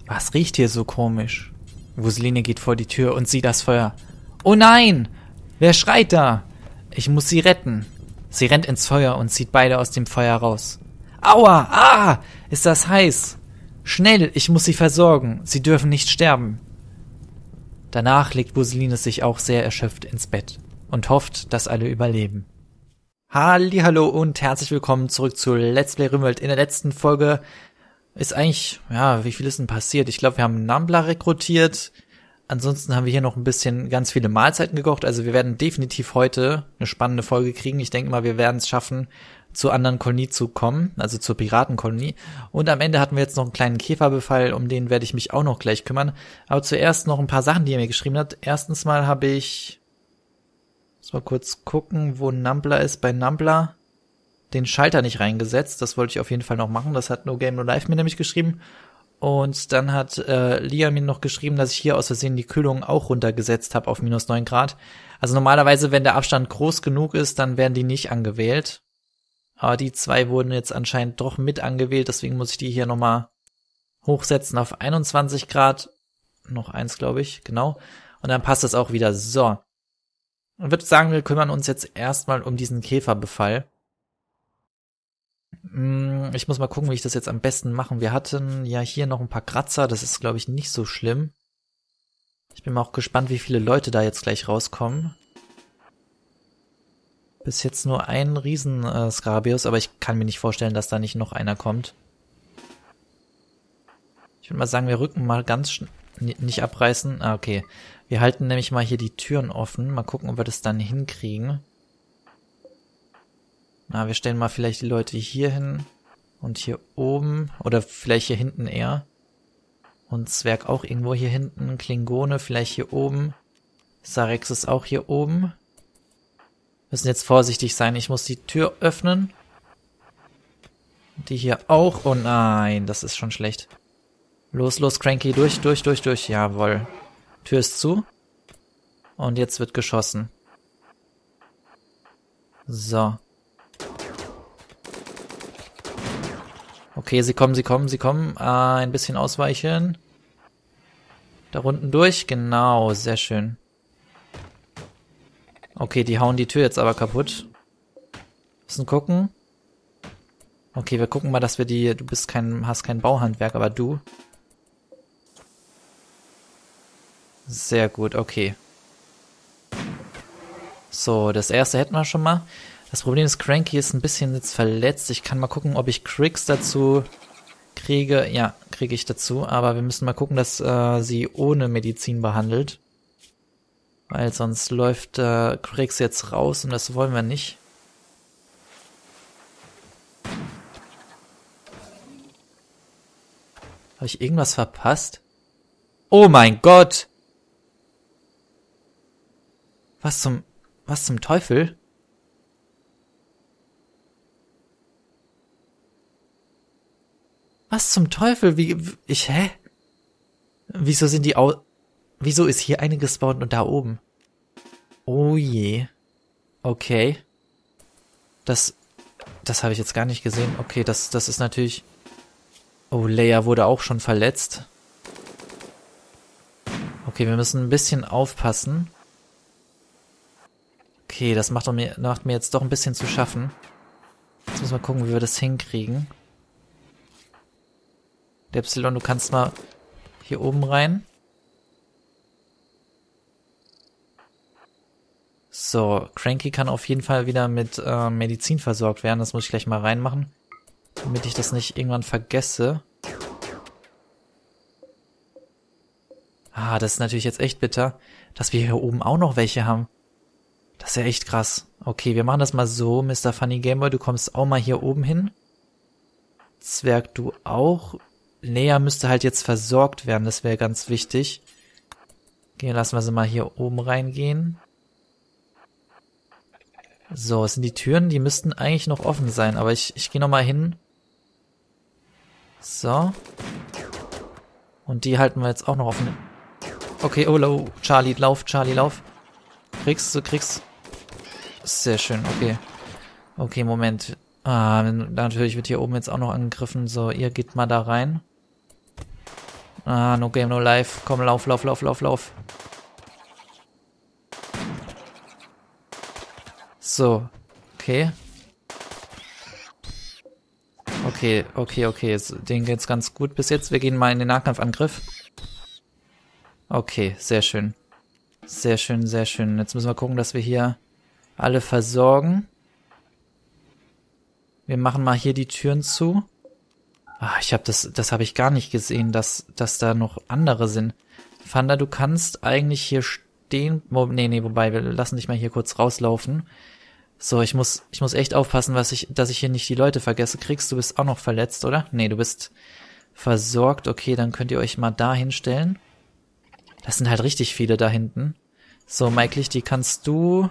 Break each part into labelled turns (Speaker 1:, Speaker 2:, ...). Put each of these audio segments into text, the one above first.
Speaker 1: Was riecht hier so komisch? Wuseline geht vor die Tür und sieht das Feuer. Oh nein! Wer schreit da? Ich muss sie retten. Sie rennt ins Feuer und zieht beide aus dem Feuer raus. Aua! Ah! Ist das heiß! Schnell, ich muss sie versorgen. Sie dürfen nicht sterben. Danach legt Wuseline sich auch sehr erschöpft ins Bett und hofft, dass alle überleben. Hallihallo und herzlich willkommen zurück zu Let's Play RimWorld. In der letzten Folge ist eigentlich, ja, wie viel ist denn passiert? Ich glaube, wir haben Nambla rekrutiert. Ansonsten haben wir hier noch ein bisschen ganz viele Mahlzeiten gekocht. Also wir werden definitiv heute eine spannende Folge kriegen. Ich denke mal, wir werden es schaffen, zur anderen Kolonie zu kommen, also zur Piratenkolonie. Und am Ende hatten wir jetzt noch einen kleinen Käferbefall, um den werde ich mich auch noch gleich kümmern. Aber zuerst noch ein paar Sachen, die er mir geschrieben hat. Erstens mal habe ich, muss mal kurz gucken, wo Nambla ist. Bei Nambla den Schalter nicht reingesetzt. Das wollte ich auf jeden Fall noch machen. Das hat No Game No Life mir nämlich geschrieben. Und dann hat Lia mir noch geschrieben, dass ich hier aus Versehen die Kühlung auch runtergesetzt habe auf minus 9 Grad. Also normalerweise, wenn der Abstand groß genug ist, dann werden die nicht angewählt. Aber die zwei wurden jetzt anscheinend doch mit angewählt, deswegen muss ich die hier nochmal hochsetzen auf 21 Grad. Noch eins, glaube ich, genau. Und dann passt das auch wieder. So. Und würde sagen, wir kümmern uns jetzt erstmal um diesen Käferbefall. Ich muss mal gucken, wie ich das jetzt am besten mache. Wir hatten ja hier noch ein paar Kratzer, das ist, glaube ich, nicht so schlimm. Ich bin mal auch gespannt, wie viele Leute da jetzt gleich rauskommen. Bis jetzt nur ein riesen Skarabäus, aber ich kann mir nicht vorstellen, dass da nicht noch einer kommt. Ich würde mal sagen, wir rücken mal ganz nicht abreißen. Ah, okay. Wir halten nämlich mal hier die Türen offen. Mal gucken, ob wir das dann hinkriegen. Na, wir stellen mal vielleicht die Leute hier hin und hier oben. Oder vielleicht hier hinten eher. Und Zwerg auch irgendwo hier hinten. Klingone vielleicht hier oben. Sarex ist auch hier oben. Müssen jetzt vorsichtig sein. Ich muss die Tür öffnen. Die hier auch. Oh nein, das ist schon schlecht. Los, los, Cranky. Durch. Jawohl. Tür ist zu. Und jetzt wird geschossen. So. Okay, sie kommen. Ein bisschen ausweichen. Da unten durch. Genau, sehr schön. Okay, die hauen die Tür jetzt aber kaputt. Müssen gucken. Okay, wir gucken mal, dass wir die... Du hast kein Bauhandwerk, aber du... Sehr gut, okay. So, das erste hätten wir schon mal. Das Problem ist, Cranky ist ein bisschen jetzt verletzt. Ich kann mal gucken, ob ich Krix dazu kriege. Ja, kriege ich dazu. Aber wir müssen mal gucken, dass sie ohne Medizin behandelt. Weil sonst läuft Krix jetzt raus und das wollen wir nicht. Habe ich irgendwas verpasst? Oh mein Gott! Was zum Teufel? Was zum Teufel? Hä? Wieso sind die Wieso ist hier eine gespawnt und da oben? Oh je. Okay. Das habe ich jetzt gar nicht gesehen. Okay, das ist natürlich... Oh, Leia wurde auch schon verletzt. Okay, wir müssen ein bisschen aufpassen. Okay, das macht mir jetzt doch ein bisschen zu schaffen. Jetzt müssen wir gucken, wie wir das hinkriegen. Der Epsilon, du kannst mal hier oben rein. So, Cranky kann auf jeden Fall wieder mit Medizin versorgt werden. Das muss ich gleich mal reinmachen, damit ich das nicht irgendwann vergesse. Ah, das ist natürlich jetzt echt bitter, dass wir hier oben auch noch welche haben. Das ist ja echt krass. Okay, wir machen das mal so, Mr. Funny Gameboy, du kommst auch mal hier oben hin. Zwerg, du auch. Lea müsste halt jetzt versorgt werden, das wäre ganz wichtig. Okay, lassen wir sie mal hier oben reingehen. So, es sind die Türen, die müssten eigentlich noch offen sein, aber ich gehe nochmal hin. So. Und die halten wir jetzt auch noch offen. Okay, oh, Charlie, lauf. Kriegst. Sehr schön, okay. Okay, Moment. Ah, natürlich wird hier oben jetzt auch noch angegriffen. So, ihr geht mal da rein. Ah, no game, no life. Komm, lauf, lauf, lauf, lauf, lauf. So. Okay. Okay, okay, okay. Denen geht's ganz gut bis jetzt. Wir gehen mal in den Nahkampfangriff. Okay, sehr schön. Sehr schön, sehr schön. Jetzt müssen wir gucken, dass wir hier alle versorgen. Wir machen mal hier die Türen zu. Ah, das habe ich gar nicht gesehen, dass da noch andere sind. Fanda, du kannst eigentlich hier stehen. Nee, wobei, wir lassen dich mal hier kurz rauslaufen. So, ich muss echt aufpassen, dass ich hier nicht die Leute vergesse. Du bist auch noch verletzt, oder? Nee, du bist versorgt. Okay, dann könnt ihr euch mal da hinstellen. Das sind halt richtig viele da hinten. So, Mike Lichty, kannst du...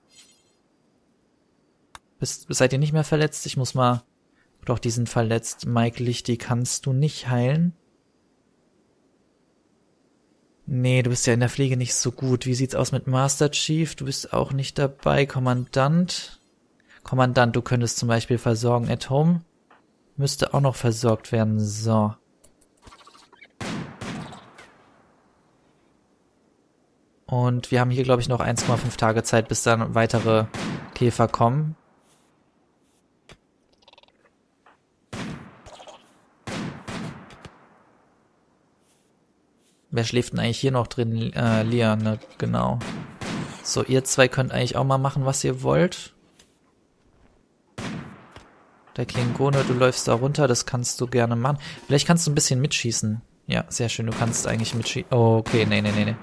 Speaker 1: Seid ihr nicht mehr verletzt? Ich muss mal... Doch, die sind verletzt. Mike Lichty, kannst du nicht heilen? Nee, du bist ja in der Pflege nicht so gut. Wie sieht's aus mit Master Chief? Du bist auch nicht dabei. Kommandant, du könntest zum Beispiel versorgen. At Home müsste auch noch versorgt werden. So. Und wir haben hier, glaube ich, noch 1,5 Tage Zeit, bis dann weitere Käfer kommen. Wer schläft denn eigentlich hier noch drin? Lia, ne? Genau. So, ihr zwei könnt eigentlich auch mal machen, was ihr wollt. Der Klingone, du läufst da runter, das kannst du gerne machen. Vielleicht kannst du ein bisschen mitschießen. Ja, sehr schön, du kannst eigentlich mitschießen. Oh, okay, nee.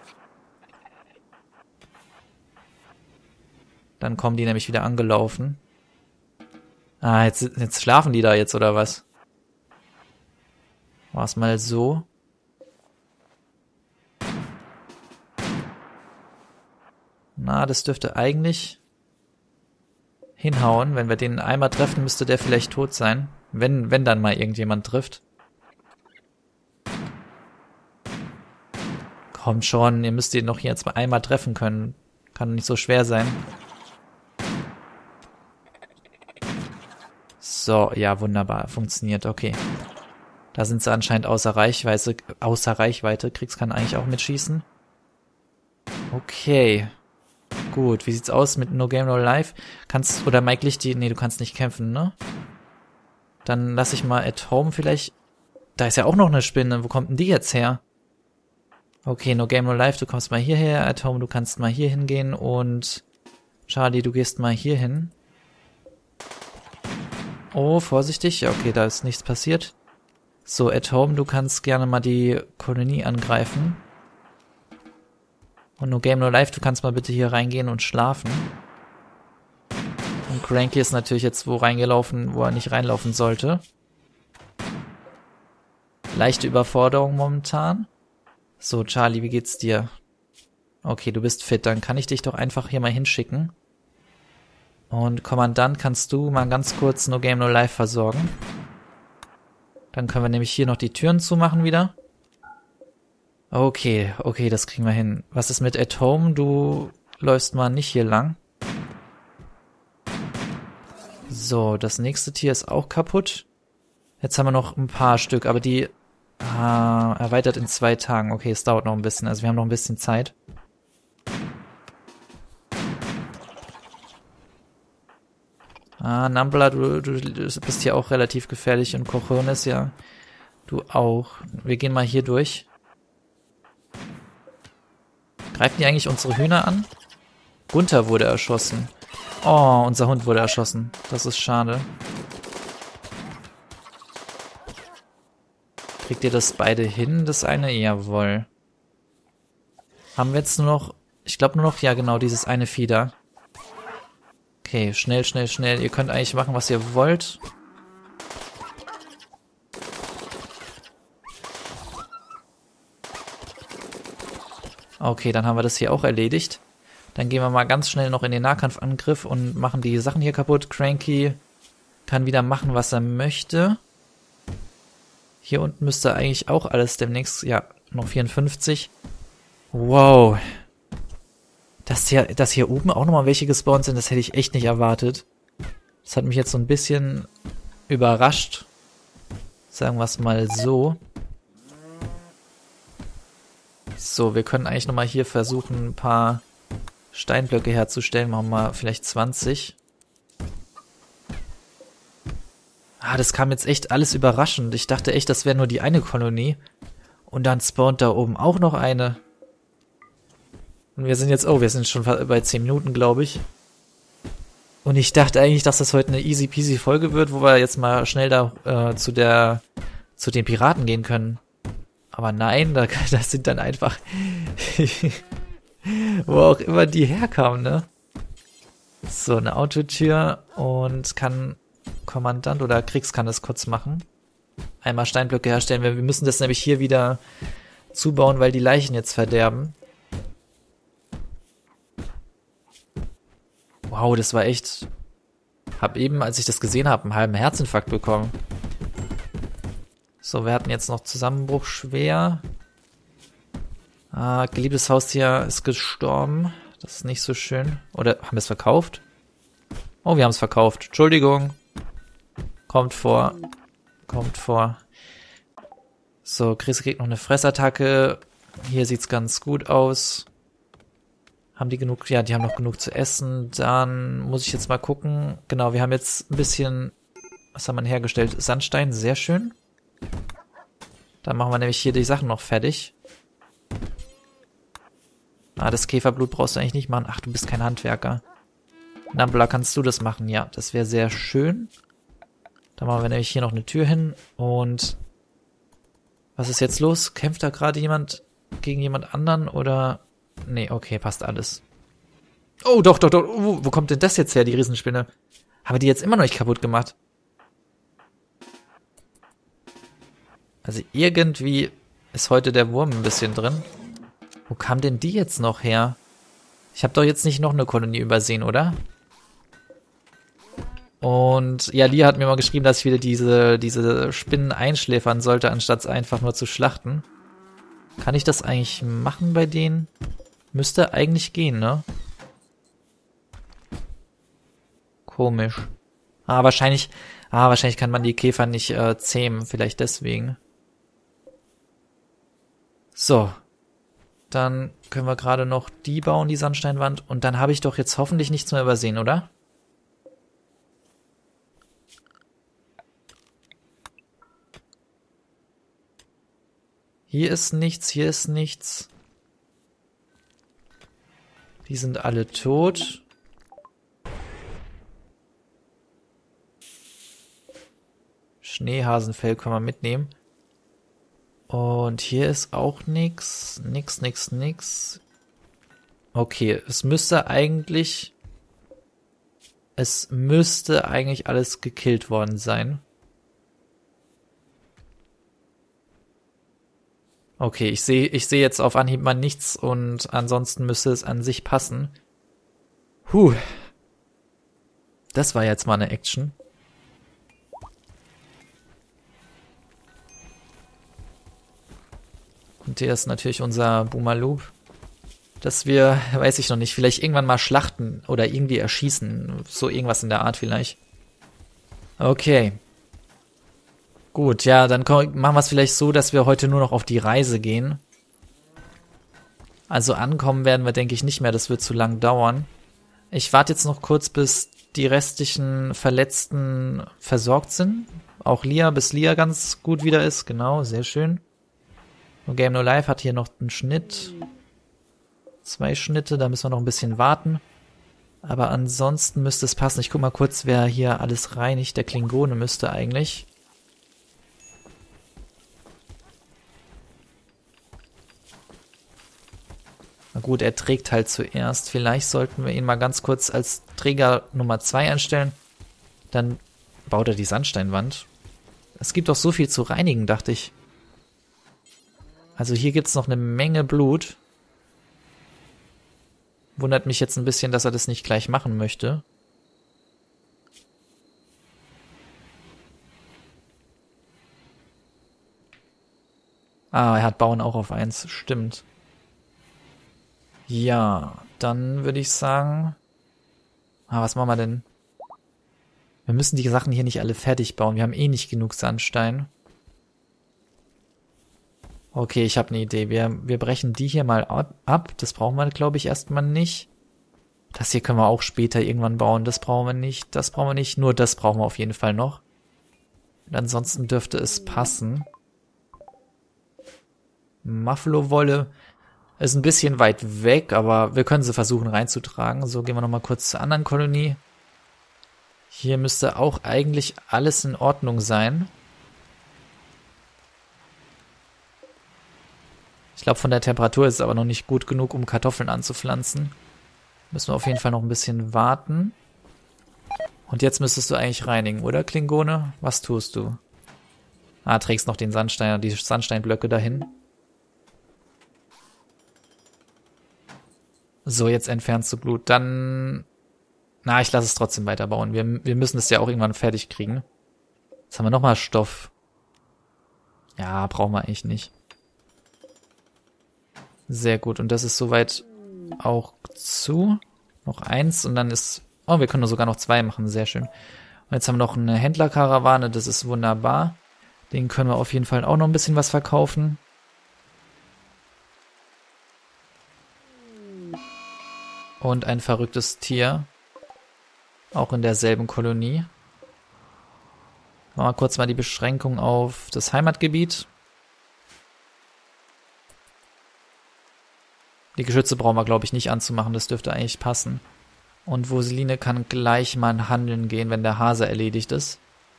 Speaker 1: Dann kommen die nämlich wieder angelaufen. Ah, jetzt schlafen die da jetzt, oder was? War's mal so. Na, das dürfte eigentlich hinhauen. Wenn wir den einmal treffen, müsste der vielleicht tot sein. Wenn dann mal irgendjemand trifft. Kommt schon, ihr müsst ihn noch jetzt mal einmal treffen können. Kann nicht so schwer sein. So, ja, wunderbar. Funktioniert, okay. Da sind sie anscheinend außer Reichweite. Kriegs kann eigentlich auch mitschießen. Okay. Gut, wie sieht's aus mit No Game No Life? Oder Mike Lichty, nee, du kannst nicht kämpfen, ne? Dann lass ich mal At Home vielleicht... Da ist ja auch noch eine Spinne, wo kommt denn die jetzt her? Okay, No Game No Life, du kommst mal hierher. At Home, du kannst mal hier hingehen. Und Charlie, du gehst mal hier hin. Oh, vorsichtig. Okay, da ist nichts passiert. So, At Home, du kannst gerne mal die Kolonie angreifen. Und No Game No Life, du kannst mal bitte hier reingehen und schlafen. Und Cranky ist natürlich jetzt wo reingelaufen, wo er nicht reinlaufen sollte. Leichte Überforderung momentan. So, Charlie, wie geht's dir? Okay, du bist fit, dann kann ich dich doch einfach hier mal hinschicken. Und Kommandant, kannst du mal ganz kurz No Game No Life versorgen? Dann können wir nämlich hier noch die Türen zumachen wieder. Okay, das kriegen wir hin. Was ist mit At Home? Du läufst mal nicht hier lang. So, das nächste Tier ist auch kaputt. Jetzt haben wir noch ein paar Stück, aber die erweitert in 2 Tagen. Okay, es dauert noch ein bisschen, also wir haben noch ein bisschen Zeit. Nambla, du bist hier auch relativ gefährlich und Cochones, ja. Du auch. Wir gehen mal hier durch. Greifen die eigentlich unsere Hühner an? Gunther wurde erschossen. Oh, unser Hund wurde erschossen. Das ist schade. Kriegt ihr das beide hin, das eine? Jawohl. Haben wir jetzt nur noch... Ich glaube nur noch, ja genau, dieses eine Vieh da. Okay, schnell. Ihr könnt eigentlich machen, was ihr wollt. Okay, dann haben wir das hier auch erledigt. Dann gehen wir mal ganz schnell noch in den Nahkampfangriff und machen die Sachen hier kaputt. Cranky kann wieder machen, was er möchte. Hier unten müsste eigentlich auch alles demnächst... Ja, noch 54. Wow. Dass hier oben auch nochmal welche gespawnt sind, das hätte ich echt nicht erwartet. Das hat mich jetzt so ein bisschen überrascht. Sagen wir es mal so. So, wir können eigentlich nochmal hier versuchen, ein paar Steinblöcke herzustellen. Machen wir mal vielleicht 20. Ah, das kam jetzt echt alles überraschend. Ich dachte echt, das wäre nur die eine Kolonie. Und dann spawnt da oben auch noch eine. Und wir sind jetzt, wir sind schon bei 10 Minuten, glaube ich. Und ich dachte eigentlich, dass das heute eine easy peasy Folge wird, wo wir jetzt mal schnell da zu den Piraten gehen können. Aber nein, da sind dann einfach wo auch immer die herkamen, ne? So, eine Autotür und kann Kommandant oder Kriegs kann das kurz machen. Einmal Steinblöcke herstellen. Wir müssen das nämlich hier wieder zubauen, weil die Leichen jetzt verderben. Wow, das war echt... Hab eben, als ich das gesehen habe, einen halben Herzinfarkt bekommen. So, wir hatten jetzt noch Zusammenbruch schwer. Geliebtes Haustier ist gestorben. Das ist nicht so schön. Oder haben wir es verkauft? Oh, wir haben es verkauft. Entschuldigung. Kommt vor. Kommt vor. So, Chris kriegt noch eine Fressattacke. Hier sieht's ganz gut aus. Haben die genug? Ja, die haben noch genug zu essen. Dann muss ich jetzt mal gucken. Genau, wir haben jetzt ein bisschen... Was haben wir hergestellt? Sandstein, sehr schön. Dann machen wir nämlich hier die Sachen noch fertig. Das Käferblut brauchst du eigentlich nicht machen. Ach, du bist kein Handwerker. Nambla, kannst du das machen? Ja, das wäre sehr schön. Dann machen wir nämlich hier noch eine Tür hin. Und was ist jetzt los? Kämpft da gerade jemand gegen jemand anderen oder... Nee, okay, passt alles. Oh, doch. Wo kommt denn das jetzt her, die Riesenspinne? Haben wir die jetzt immer noch nicht kaputt gemacht? Also irgendwie ist heute der Wurm ein bisschen drin. Wo kam denn die jetzt noch her? Ich habe doch jetzt nicht noch eine Kolonie übersehen, oder? Und ja, Lia hat mir mal geschrieben, dass ich wieder diese Spinnen einschläfern sollte, anstatt es einfach nur zu schlachten. Kann ich das eigentlich machen bei denen? Müsste eigentlich gehen, ne? Komisch. Wahrscheinlich kann man die Käfer nicht zähmen, vielleicht deswegen. So. Dann können wir gerade noch die bauen, die Sandsteinwand. Und dann habe ich doch jetzt hoffentlich nichts mehr übersehen, oder? Hier ist nichts, hier ist nichts. Die sind alle tot. Schneehasenfell können wir mitnehmen. Und hier ist auch nix. Nix. Okay, es müsste eigentlich alles gekillt worden sein. Okay, ich sehe jetzt auf Anhieb mal nichts und ansonsten müsste es an sich passen. Das war jetzt mal eine Action. Und hier ist natürlich unser Boomerloop, dass wir, weiß ich noch nicht, vielleicht irgendwann mal schlachten oder irgendwie erschießen. So irgendwas in der Art vielleicht. Okay. Gut, ja, dann machen wir es vielleicht so, dass wir heute nur noch auf die Reise gehen. Also ankommen werden wir, denke ich, nicht mehr. Das wird zu lang dauern. Ich warte jetzt noch kurz, bis die restlichen Verletzten versorgt sind. Auch Lia, bis Lia ganz gut wieder ist. Genau, sehr schön. No Game No Life hat hier noch einen Schnitt. 2 Schnitte, da müssen wir noch ein bisschen warten. Aber ansonsten müsste es passen. Ich guck mal kurz, wer hier alles reinigt. Der Klingone müsste eigentlich. Na gut, er trägt halt zuerst. Vielleicht sollten wir ihn mal ganz kurz als Träger Nummer 2 einstellen. Dann baut er die Sandsteinwand. Es gibt doch so viel zu reinigen, dachte ich. Also hier gibt's noch eine Menge Blut. Wundert mich jetzt ein bisschen, dass er das nicht gleich machen möchte. Er hat Bauen auch auf 1, stimmt. Ja, dann würde ich sagen... was machen wir denn? Wir müssen die Sachen hier nicht alle fertig bauen. Wir haben eh nicht genug Sandstein. Okay, ich habe eine Idee. Wir brechen die hier mal ab. Das brauchen wir, glaube ich, erstmal nicht. Das hier können wir auch später irgendwann bauen. Das brauchen wir nicht. Das brauchen wir nicht. Nur das brauchen wir auf jeden Fall noch. Und ansonsten dürfte es passen. Muffalo-Wolle ist ein bisschen weit weg, aber wir können sie versuchen reinzutragen. So, gehen wir nochmal kurz zur anderen Kolonie. Hier müsste auch eigentlich alles in Ordnung sein. Ich glaube, von der Temperatur ist es aber noch nicht gut genug, um Kartoffeln anzupflanzen. Müssen wir auf jeden Fall noch ein bisschen warten. Und jetzt müsstest du eigentlich reinigen, oder Klingone? Was tust du? Ah, trägst noch den Sandstein, die Sandsteinblöcke dahin. So, jetzt entfernst du Blut. Dann... Na, ich lasse es trotzdem weiterbauen. Wir müssen es ja auch irgendwann fertig kriegen. Jetzt haben wir nochmal Stoff. Ja, brauchen wir eigentlich nicht. Sehr gut. Und das ist soweit auch zu. Noch eins und dann ist... Oh, wir können sogar noch 2 machen. Sehr schön. Und jetzt haben wir noch eine Händlerkarawane. Das ist wunderbar. Den können wir auf jeden Fall auch noch ein bisschen was verkaufen. Und ein verrücktes Tier. Auch in derselben Kolonie. Machen wir kurz mal die Beschränkung auf das Heimatgebiet. Die Geschütze brauchen wir, glaube ich, nicht anzumachen. Das dürfte eigentlich passen. Und Voseline kann gleich mal handeln gehen, wenn der Hase erledigt ist.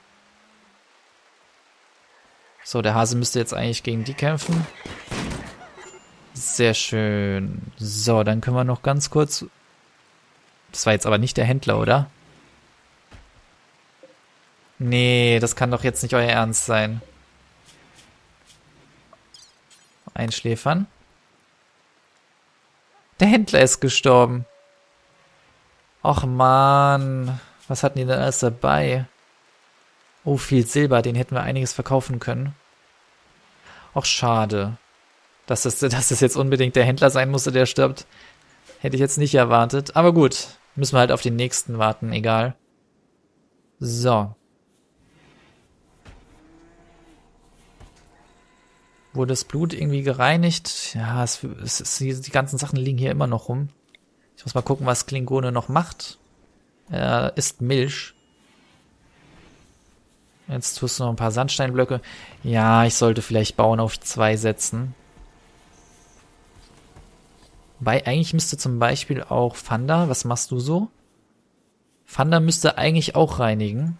Speaker 1: So, der Hase müsste jetzt eigentlich gegen die kämpfen. Sehr schön. So, dann können wir noch ganz kurz... Das war jetzt aber nicht der Händler, oder? Nee, das kann doch jetzt nicht euer Ernst sein. Einschläfern. Der Händler ist gestorben. Och man, was hatten die denn alles dabei? Oh, viel Silber, den hätten wir einiges verkaufen können. Och, schade. Dass es jetzt unbedingt der Händler sein musste, der stirbt. Hätte ich jetzt nicht erwartet. Aber gut, müssen wir halt auf den nächsten warten, egal. So. Wurde das Blut irgendwie gereinigt? Ja, die ganzen Sachen liegen hier immer noch rum. Ich muss mal gucken, was Klingone noch macht. Er isst Milch. Jetzt tust du noch ein paar Sandsteinblöcke. Ja, ich sollte vielleicht Bauen auf 2 setzen. Wobei, eigentlich müsste zum Beispiel auch Fanda, was machst du so? Fanda müsste eigentlich auch reinigen.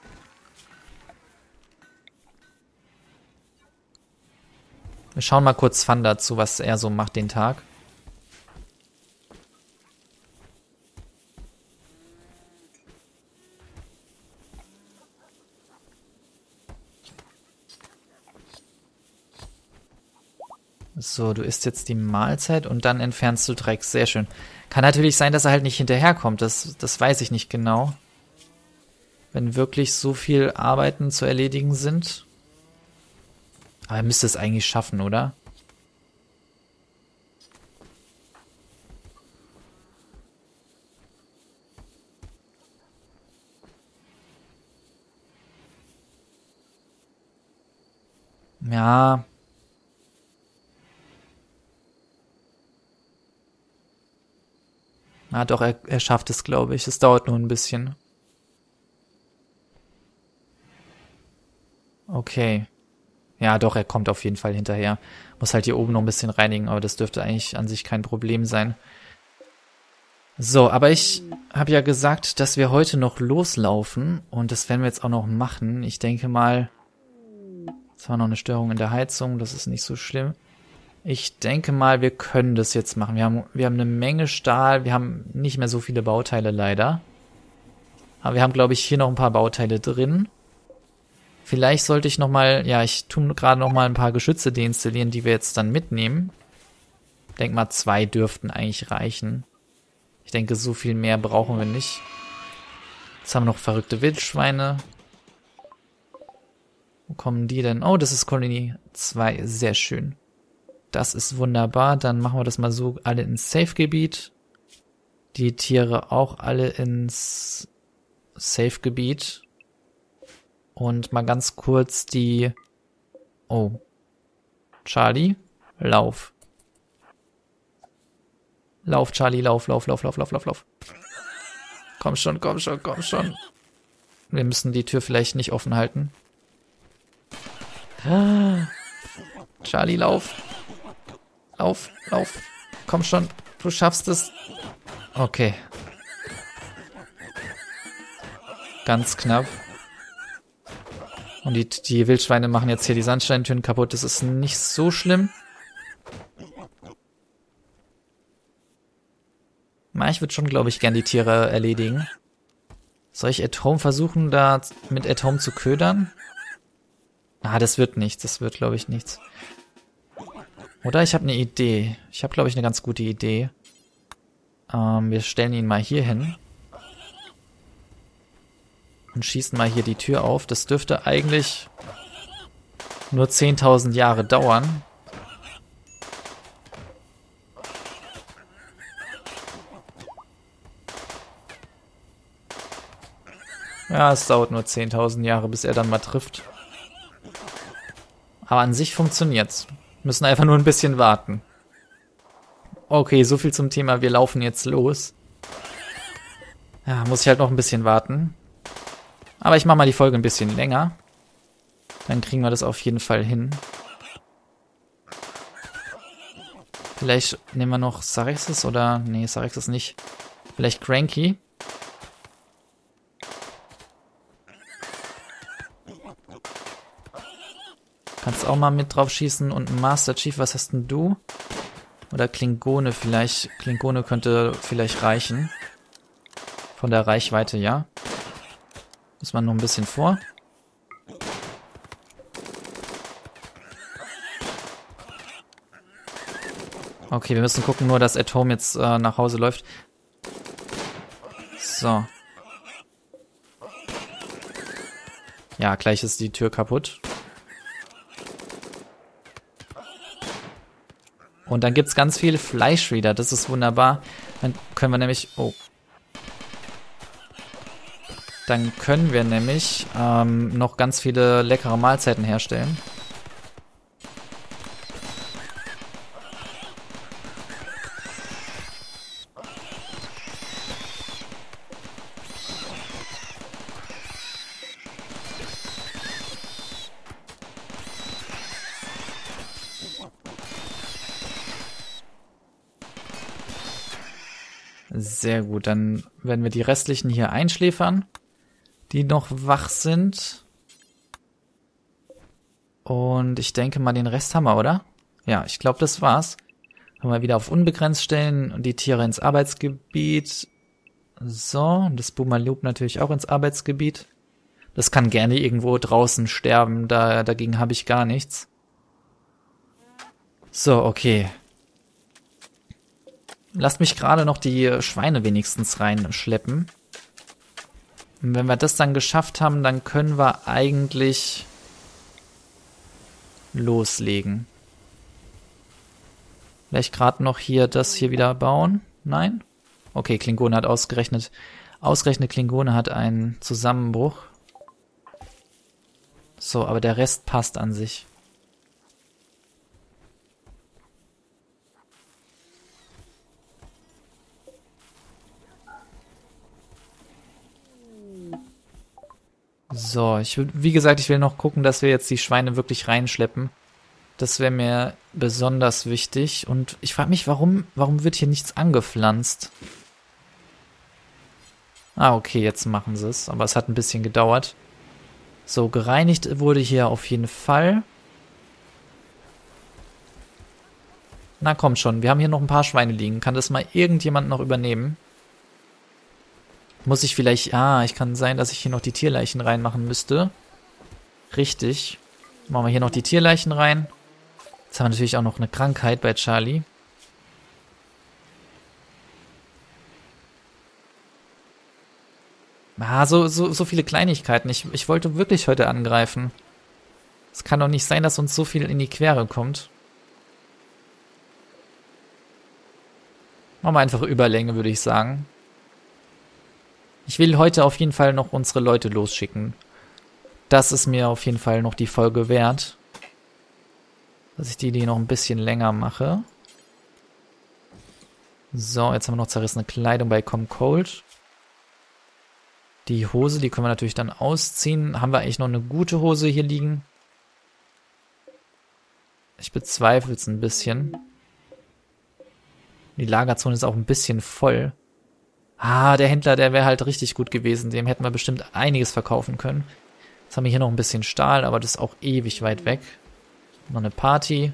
Speaker 1: Wir schauen mal kurz Fanda zu, was er so macht den Tag. So, du isst jetzt die Mahlzeit und dann entfernst du Dreck. Sehr schön. Kann natürlich sein, dass er halt nicht hinterherkommt. Das weiß ich nicht genau. Wenn wirklich so viel Arbeiten zu erledigen sind. Aber er müsste es eigentlich schaffen, oder? Ja. Ah, doch, er schafft es, glaube ich. Es dauert nur ein bisschen. Okay. Ja, doch, er kommt auf jeden Fall hinterher. Muss halt hier oben noch ein bisschen reinigen, aber das dürfte eigentlich an sich kein Problem sein. So, aber ich habe ja gesagt, dass wir heute noch loslaufen und das werden wir jetzt auch noch machen. Ich denke mal, es war noch eine Störung in der Heizung, das ist nicht so schlimm. Ich denke mal, wir können das jetzt machen. Wir haben eine Menge Stahl, wir haben nicht mehr so viele Bauteile leider. Aber wir haben, glaube ich, hier noch ein paar Bauteile drin. Vielleicht sollte ich nochmal, ja, ich tue gerade nochmal ein paar Geschütze deinstallieren, die wir jetzt dann mitnehmen. Ich denke mal, 2 dürften eigentlich reichen. Ich denke, so viel mehr brauchen wir nicht. Jetzt haben wir noch verrückte Wildschweine. Wo kommen die denn? Oh, das ist Kolonie 2. Sehr schön. Das ist wunderbar. Dann machen wir das mal so, alle ins Safe-Gebiet. Die Tiere auch alle ins Safe-Gebiet. Und mal ganz kurz die... Oh. Charlie, lauf. Lauf, Charlie, lauf, lauf, lauf, lauf, lauf, lauf, lauf. Komm schon, komm schon, komm schon. Wir müssen die Tür vielleicht nicht offen halten. Charlie, lauf. Lauf, lauf. Komm schon, du schaffst es. Okay. Ganz knapp. Und die Wildschweine machen jetzt hier die Sandsteintüren kaputt. Das ist nicht so schlimm. Ich würde schon, glaube ich, gern die Tiere erledigen. Soll ich At Home versuchen, da mit At Home zu ködern? Ah, das wird nichts. Das wird, glaube ich, nichts. Oder ich habe eine Idee. Ich habe, glaube ich, eine ganz gute Idee. Wir stellen ihn mal hier hin. Und schießen mal hier die Tür auf. Das dürfte eigentlich nur 10.000 Jahre dauern. Ja, es dauert nur 10.000 Jahre, bis er dann mal trifft. Aber an sich funktioniert's. Müssen einfach nur ein bisschen warten. Okay, so viel zum Thema, wir laufen jetzt los. Ja, muss ich halt noch ein bisschen warten. Aber ich mache mal die Folge ein bisschen länger. Dann kriegen wir das auf jeden Fall hin. Vielleicht nehmen wir noch Sarexis oder... Nee, Sarexis nicht. Vielleicht Cranky. Kannst auch mal mit drauf schießen. Und ein Master Chief, was hast denn du? Oder Klingone vielleicht. Klingone könnte vielleicht reichen. Von der Reichweite, ja. Muss man noch ein bisschen vor. Okay, wir müssen gucken nur, dass At Home jetzt nach Hause läuft. So. Ja, gleich ist die Tür kaputt. Und dann gibt's ganz viele Fleischreader. Das ist wunderbar. Dann können wir nämlich... Oh. Dann können wir nämlich noch ganz viele leckere Mahlzeiten herstellen. Sehr gut, dann werden wir die restlichen hier einschläfern, die noch wach sind. Und ich denke mal, den Rest haben wir, oder? Ja, ich glaube, das war's. Können wir wieder auf unbegrenzt stellen und die Tiere ins Arbeitsgebiet. So, und das Boomerloop natürlich auch ins Arbeitsgebiet. Das kann gerne irgendwo draußen sterben, dagegen habe ich gar nichts. So, okay. Lasst mich gerade noch die Schweine wenigstens reinschleppen. Und wenn wir das dann geschafft haben, dann können wir eigentlich loslegen. Vielleicht gerade noch hier das hier wieder bauen? Nein? Okay, Klingone hat ausgerechnet Klingone hat einen Zusammenbruch. So, aber der Rest passt an sich. So, wie gesagt, ich will noch gucken, dass wir jetzt die Schweine wirklich reinschleppen. Das wäre mir besonders wichtig. Und ich frage mich, warum wird hier nichts angepflanzt? Ah, okay, jetzt machen sie es. Aber es hat ein bisschen gedauert. So, gereinigt wurde hier auf jeden Fall. Na komm schon, wir haben hier noch ein paar Schweine liegen. Kann das mal irgendjemand noch übernehmen? Muss ich vielleicht... Ah, ich kann sein, dass ich hier noch die Tierleichen reinmachen müsste. Richtig. Machen wir hier noch die Tierleichen rein. Jetzt haben wir natürlich auch noch eine Krankheit bei Charlie. Ah, so viele Kleinigkeiten. Ich wollte wirklich heute angreifen. Es kann doch nicht sein, dass uns so viel in die Quere kommt. Machen wir einfach Überlänge, würde ich sagen. Ich will heute auf jeden Fall noch unsere Leute losschicken. Das ist mir auf jeden Fall noch die Folge wert. dass ich die noch ein bisschen länger mache. So, jetzt haben wir noch zerrissene Kleidung bei Come Cold. Die Hose, die können wir natürlich dann ausziehen. Haben wir eigentlich noch eine gute Hose hier liegen? Ich bezweifle es ein bisschen. Die Lagerzone ist auch ein bisschen voll. Ah, der Händler, der wäre halt richtig gut gewesen. Dem hätten wir bestimmt einiges verkaufen können. Jetzt haben wir hier noch ein bisschen Stahl, aber das ist auch ewig weit weg. Noch eine Party.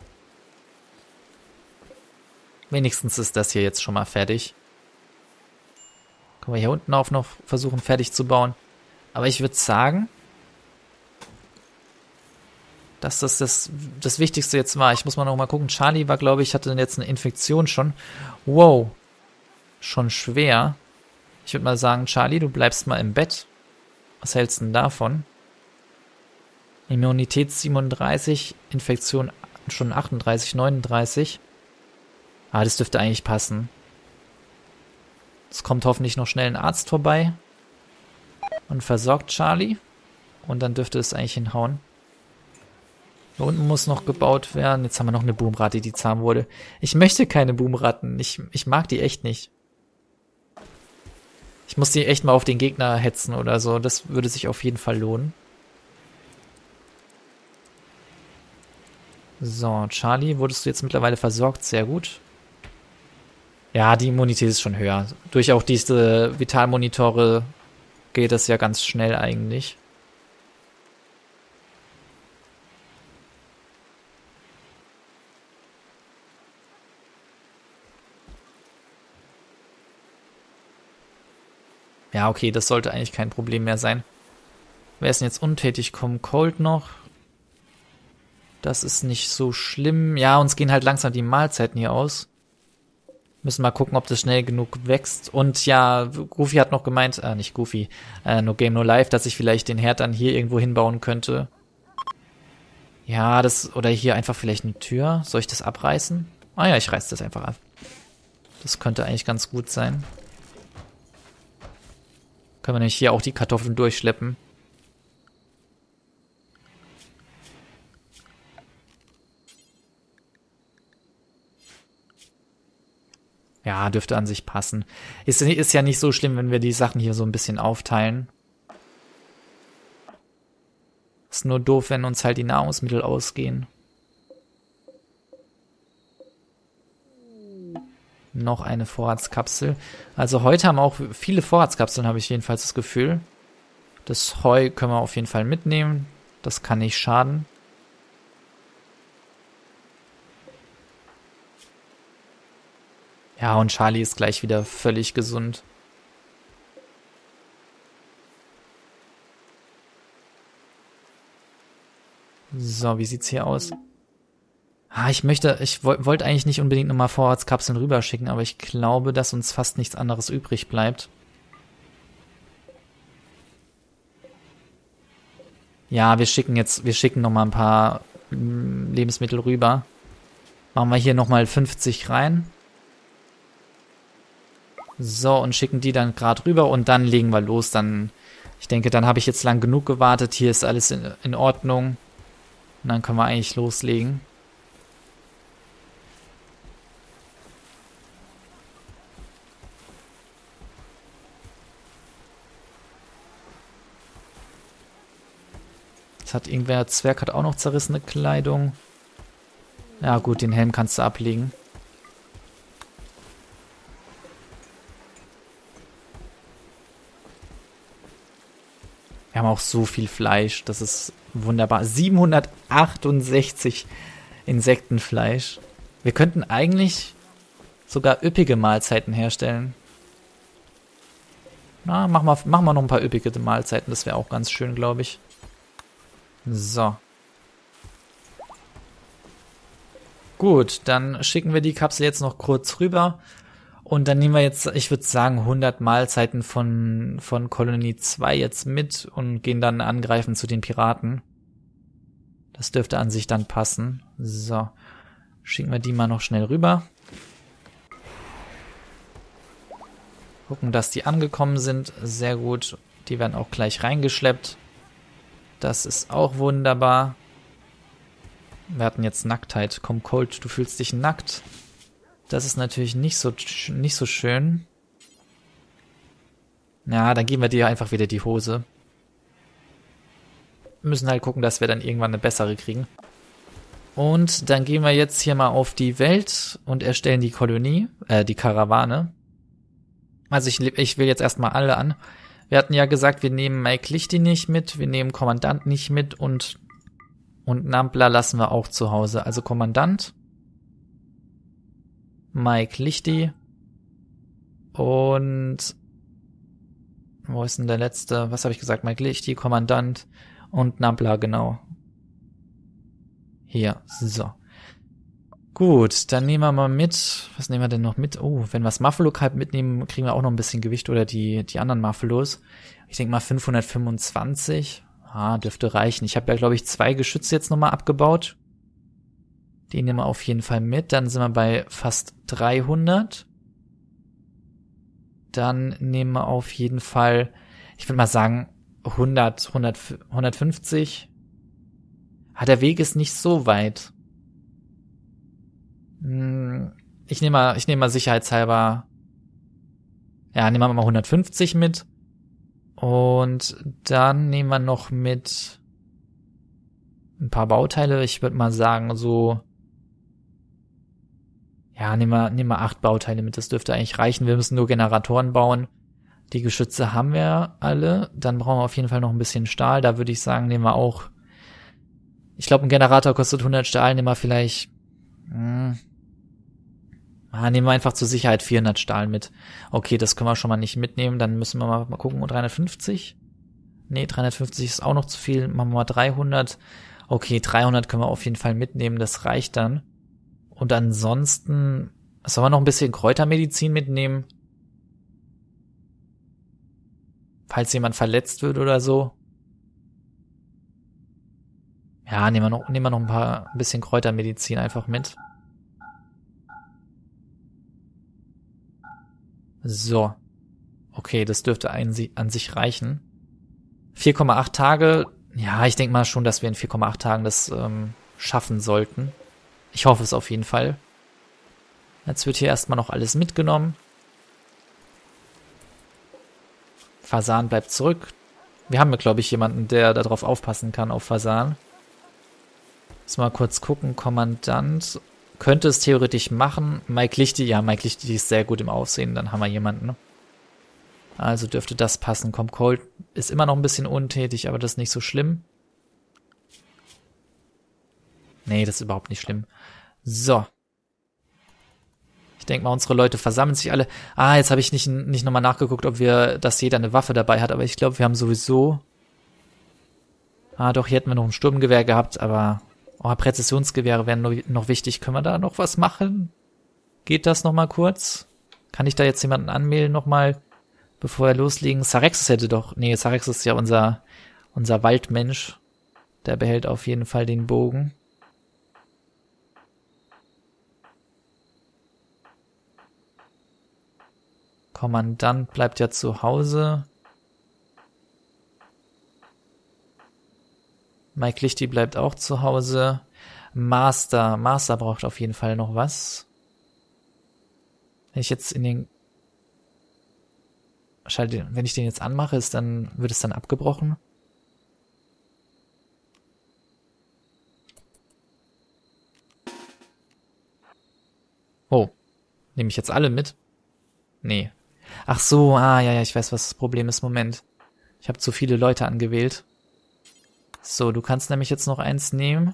Speaker 1: Wenigstens ist das hier jetzt schon mal fertig. Können wir hier unten auch noch versuchen fertig zu bauen. Aber ich würde sagen, dass das Wichtigste jetzt war. Ich muss mal noch mal gucken. Charlie war, glaube ich, hatte jetzt eine Infektion schon. Wow. Schon schwer. Ich würde mal sagen, Charlie, du bleibst mal im Bett. Was hältst du denn davon? Immunität 37, Infektion schon 38, 39. Ah, das dürfte eigentlich passen. Es kommt hoffentlich noch schnell ein Arzt vorbei und versorgt Charlie. Und dann dürfte es eigentlich hinhauen. Hier unten muss noch gebaut werden. Jetzt haben wir noch eine Boomratte, die zahm wurde. Ich möchte keine Boomratten. Ich mag die echt nicht. Ich muss die echt mal auf den Gegner hetzen oder so. Das würde sich auf jeden Fall lohnen. So, Charlie, wurdest du jetzt mittlerweile versorgt? Sehr gut. Ja, die Immunität ist schon höher. Durch auch diese Vitalmonitore geht das ja ganz schnell eigentlich. Ja, okay, das sollte eigentlich kein Problem mehr sein. Wer ist denn jetzt untätig? Come Cold noch. Das ist nicht so schlimm. Ja, uns gehen halt langsam die Mahlzeiten hier aus. Müssen mal gucken, ob das schnell genug wächst. Und ja, Goofy hat noch gemeint, nicht Goofy, No Game No Life, dass ich vielleicht den Herd dann hier irgendwo hinbauen könnte. Ja, oder hier einfach vielleicht eine Tür. Soll ich das abreißen? Ah ja, ich reiß das einfach ab. Das könnte eigentlich ganz gut sein. Können wir nämlich hier auch die Kartoffeln durchschleppen. Ja, dürfte an sich passen. Ist ja nicht so schlimm, wenn wir die Sachen hier so ein bisschen aufteilen. Ist nur doof, wenn uns halt die Nahrungsmittel ausgehen. Noch eine Vorratskapsel. Also heute haben wir auch viele Vorratskapseln, habe ich jedenfalls das Gefühl. Das Heu können wir auf jeden Fall mitnehmen. Das kann nicht schaden. Ja, und Charlie ist gleich wieder völlig gesund. So, wie sieht's hier aus? Ah, ich wollte eigentlich nicht unbedingt nochmal Vorratskapseln rüberschicken, aber ich glaube, dass uns fast nichts anderes übrig bleibt. Ja, wir schicken nochmal ein paar Lebensmittel rüber. Machen wir hier nochmal 50 rein. So, und schicken die dann gerade rüber und dann legen wir los. Ich denke, dann habe ich jetzt lang genug gewartet. Hier ist alles in Ordnung. Und dann können wir eigentlich loslegen. Jetzt hat irgendwer, Zwerg hat auch noch zerrissene Kleidung. Ja gut, den Helm kannst du ablegen. Wir haben auch so viel Fleisch, das ist wunderbar. 768 Insektenfleisch. Wir könnten eigentlich sogar üppige Mahlzeiten herstellen. Na, machen wir noch ein paar üppige Mahlzeiten, das wäre auch ganz schön, glaube ich. So. Gut, dann schicken wir die Kapsel jetzt noch kurz rüber. Und dann nehmen wir jetzt, ich würde sagen, 100 Mahlzeiten von Kolonie 2 jetzt mit und gehen dann angreifen zu den Piraten. Das dürfte an sich dann passen. So, schicken wir die mal noch schnell rüber. Gucken, dass die angekommen sind. Sehr gut. Die werden auch gleich reingeschleppt. Das ist auch wunderbar. Wir hatten jetzt Nacktheit. Komm, Colt, du fühlst dich nackt. Das ist natürlich nicht so schön. Ja, dann geben wir dir einfach wieder die Hose. Wir müssen halt gucken, dass wir dann irgendwann eine bessere kriegen. Und dann gehen wir jetzt hier mal auf die Welt und erstellen die Kolonie, die Karawane. Also ich will jetzt erstmal alle an. Wir hatten ja gesagt, wir nehmen Mike Lichty nicht mit, wir nehmen Kommandant nicht mit und Nampler lassen wir auch zu Hause. Also Kommandant, Mike Lichty und wo ist denn der letzte? Was habe ich gesagt? Mike Lichty, Kommandant und Nampler, genau. Hier, so. Gut, dann nehmen wir mal mit. Was nehmen wir denn noch mit? Oh, wenn wir das Muffalo-Kalb mitnehmen, kriegen wir auch noch ein bisschen Gewicht oder die anderen Muffalos. Ich denke mal 525. Dürfte reichen. Ich habe ja, glaube ich, 2 Geschütze jetzt nochmal abgebaut. Die nehmen wir auf jeden Fall mit. Dann sind wir bei fast 300. Dann nehmen wir auf jeden Fall, ich würde mal sagen, 150. Der Weg ist nicht so weit. Ich nehme mal sicherheitshalber, ja, nehmen wir mal 150 mit. Und dann nehmen wir noch mit ein paar Bauteile. Ich würde mal sagen, so, ja, nehmen wir 8 Bauteile mit. Das dürfte eigentlich reichen. Wir müssen nur Generatoren bauen. Die Geschütze haben wir alle. Dann brauchen wir auf jeden Fall noch ein bisschen Stahl. Da würde ich sagen, nehmen wir auch, ich glaube, ein Generator kostet 100 Stahl. Nehmen wir vielleicht, nehmen wir einfach zur Sicherheit 400 Stahl mit. Okay, das können wir schon mal nicht mitnehmen. Dann müssen wir mal gucken. 350? Nee, 350 ist auch noch zu viel. Machen wir mal 300. Okay, 300 können wir auf jeden Fall mitnehmen. Das reicht dann. Und ansonsten, sollen wir noch ein bisschen Kräutermedizin mitnehmen? Falls jemand verletzt wird oder so. Ja, nehmen wir noch ein bisschen Kräutermedizin einfach mit. So. Okay, das dürfte an sich reichen. 4,8 Tage. Ja, ich denke mal schon, dass wir in 4,8 Tagen das schaffen sollten. Ich hoffe es auf jeden Fall. Jetzt wird hier erstmal noch alles mitgenommen. Fasan bleibt zurück. Wir haben, glaube ich, jemanden, der darauf aufpassen kann, auf Fasan. Muss mal kurz gucken. Kommandant könnte es theoretisch machen. Mike Lichty, ja, Mike Lichty ist sehr gut im Aufsehen. Dann haben wir jemanden. Also dürfte das passen. Komm, Colt ist immer noch ein bisschen untätig, aber das ist nicht so schlimm. Nee, das ist überhaupt nicht schlimm. So. Ich denke mal, unsere Leute versammeln sich alle. Jetzt habe ich nicht nochmal nachgeguckt, dass jeder eine Waffe dabei hat, aber ich glaube, wir haben sowieso... Doch, hier hätten wir noch ein Sturmgewehr gehabt, aber... Präzisionsgewehre wären noch wichtig. Können wir da noch was machen? Geht das nochmal kurz? Kann ich da jetzt jemanden anmelden nochmal, bevor wir loslegen? Sarexus hätte doch... Nee, Sarexus ist ja unser Waldmensch. Der behält auf jeden Fall den Bogen. Kommandant bleibt ja zu Hause. Mike Lichty bleibt auch zu Hause. Master braucht auf jeden Fall noch was. Wenn ich jetzt wenn ich den jetzt anmache, wird es dann abgebrochen. Oh, nehme ich jetzt alle mit? Nee. Ach so, ja, ich weiß, was das Problem ist. Moment. Ich habe zu viele Leute angewählt. So, du kannst nämlich jetzt noch eins nehmen.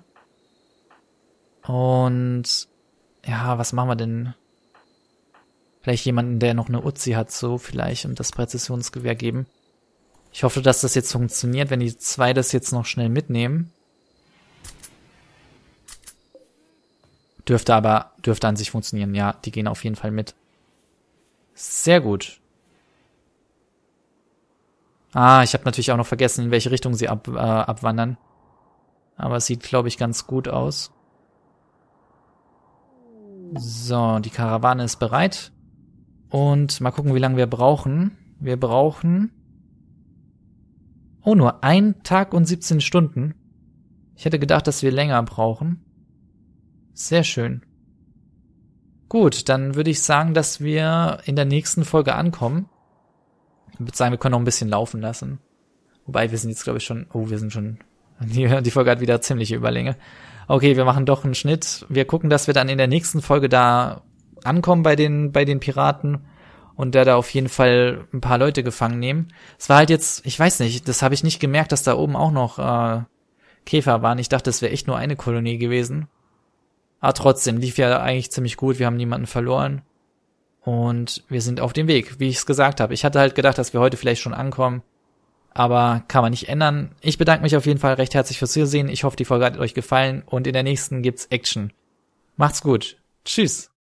Speaker 1: Und ja, was machen wir denn? Vielleicht jemanden, der noch eine Uzi hat, so vielleicht, und das Präzisionsgewehr geben. Ich hoffe, dass das jetzt funktioniert, wenn die 2 das jetzt noch schnell mitnehmen. Dürfte an sich funktionieren. Ja, die gehen auf jeden Fall mit. Sehr gut. Ich habe natürlich auch noch vergessen, in welche Richtung sie abwandern. Aber es sieht, glaube ich, ganz gut aus. So, die Karawane ist bereit. Und mal gucken, wie lange wir brauchen. Wir brauchen... nur 1 Tag und 17 Stunden. Ich hätte gedacht, dass wir länger brauchen. Sehr schön. Gut, dann würde ich sagen, dass wir in der nächsten Folge ankommen. Ich würde sagen, wir können noch ein bisschen laufen lassen. Wobei, wir sind jetzt, glaube ich, schon... Oh, wir sind schon... Die Folge hat wieder ziemliche Überlänge. Okay, wir machen doch einen Schnitt. Wir gucken, dass wir dann in der nächsten Folge da ankommen bei den Piraten und da auf jeden Fall ein paar Leute gefangen nehmen. Es war halt jetzt, ich weiß nicht, das habe ich nicht gemerkt, dass da oben auch noch Käfer waren. Ich dachte, es wäre echt nur eine Kolonie gewesen. Aber trotzdem, lief ja eigentlich ziemlich gut. Wir haben niemanden verloren. Und wir sind auf dem Weg, wie ich es gesagt habe. Ich hatte halt gedacht, dass wir heute vielleicht schon ankommen. Aber kann man nicht ändern. Ich bedanke mich auf jeden Fall recht herzlich fürs Zusehen. Ich hoffe, die Folge hat euch gefallen. Und in der nächsten gibt's Action. Macht's gut. Tschüss.